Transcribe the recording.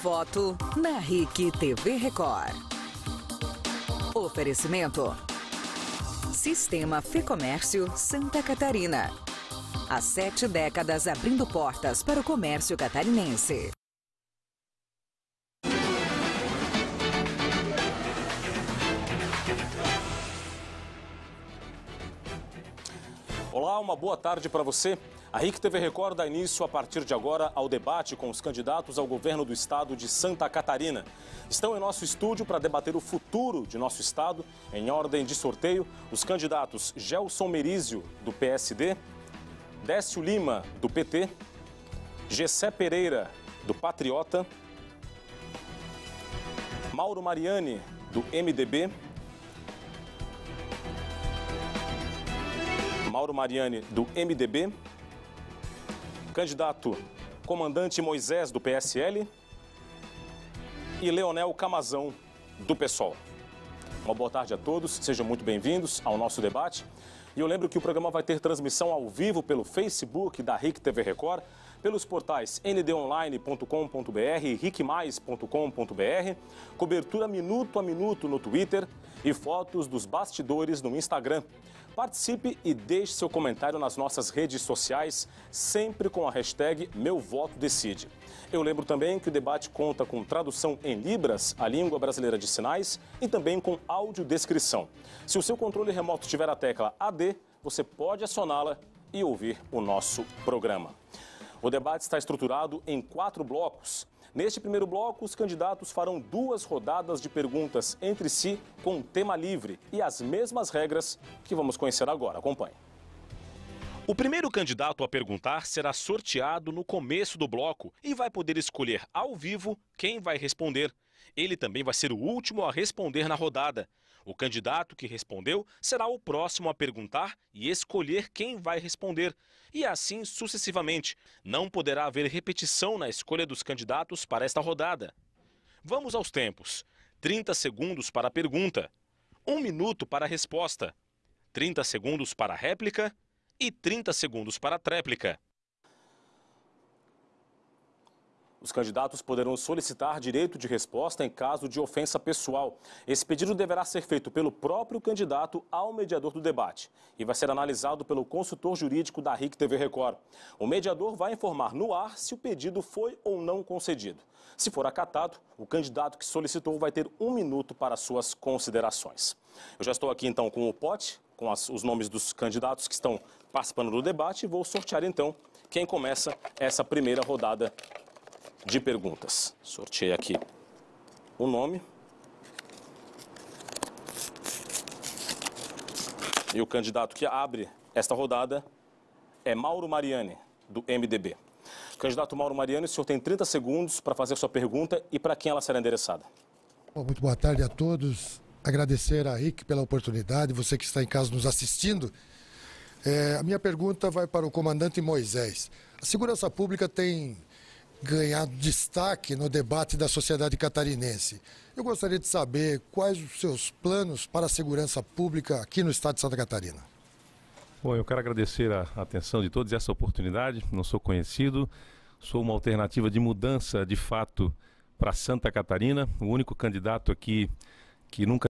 voto na RIC TV Record. Oferecimento: Sistema Fecomércio Santa Catarina. Há 7 décadas abrindo portas para o comércio catarinense. Olá, uma boa tarde para você. A RIC TV Record dá início a partir de agora ao debate com os candidatos ao governo do estado de Santa Catarina. Estão em nosso estúdio para debater o futuro de nosso estado. Em ordem de sorteio, os candidatos Gelson Merizio, do PSD, Décio Lima, do PT, Gessé Pereira, do Patriota, Mauro Mariani, do MDB, candidato Comandante Moisés, do PSL, e Leonel Camazão, do PSOL. Uma boa tarde a todos, sejam muito bem-vindos ao nosso debate. E eu lembro que o programa vai ter transmissão ao vivo pelo Facebook da RIC TV Record, pelos portais ndonline.com.br e ricmais.com.br, cobertura minuto a minuto no Twitter e fotos dos bastidores no Instagram. Participe e deixe seu comentário nas nossas redes sociais, sempre com a hashtag #MeuVotoDecide. Eu lembro também que o debate conta com tradução em Libras, a língua brasileira de sinais, e também com audiodescrição. Se o seu controle remoto tiver a tecla AD, você pode acioná-la e ouvir o nosso programa. O debate está estruturado em 4 blocos. Neste primeiro bloco, os candidatos farão 2 rodadas de perguntas entre si com tema livre e as mesmas regras que vamos conhecer agora. Acompanhe. O primeiro candidato a perguntar será sorteado no começo do bloco e vai poder escolher ao vivo quem vai responder. Ele também vai ser o último a responder na rodada. O candidato que respondeu será o próximo a perguntar e escolher quem vai responder. E assim sucessivamente. Não poderá haver repetição na escolha dos candidatos para esta rodada. Vamos aos tempos. 30 segundos para a pergunta, 1 minuto para a resposta, 30 segundos para a réplica e 30 segundos para a tréplica. Os candidatos poderão solicitar direito de resposta em caso de ofensa pessoal. Esse pedido deverá ser feito pelo próprio candidato ao mediador do debate e vai ser analisado pelo consultor jurídico da RIC TV Record. O mediador vai informar no ar se o pedido foi ou não concedido. Se for acatado, o candidato que solicitou vai ter 1 minuto para suas considerações. Eu já estou aqui então com o pote, com os nomes dos candidatos que estão participando do debate e vou sortear então quem começa essa primeira rodada de perguntas. Sorteei aqui o nome. E o candidato que abre esta rodada é Mauro Mariani, do MDB. Candidato Mauro Mariani, o senhor tem 30 segundos para fazer sua pergunta e para quem ela será endereçada. Bom, muito boa tarde a todos. Agradecer à RIC pela oportunidade, você que está em casa nos assistindo. A minha pergunta vai para o comandante Moisés. A segurança pública tem ganhado destaque no debate da sociedade catarinense. Eu gostaria de saber quais os seus planos para a segurança pública aqui no estado de Santa Catarina. Bom, eu quero agradecer a atenção de todos e essa oportunidade. Não sou conhecido, sou uma alternativa de mudança de fato para Santa Catarina, o único candidato aqui que nunca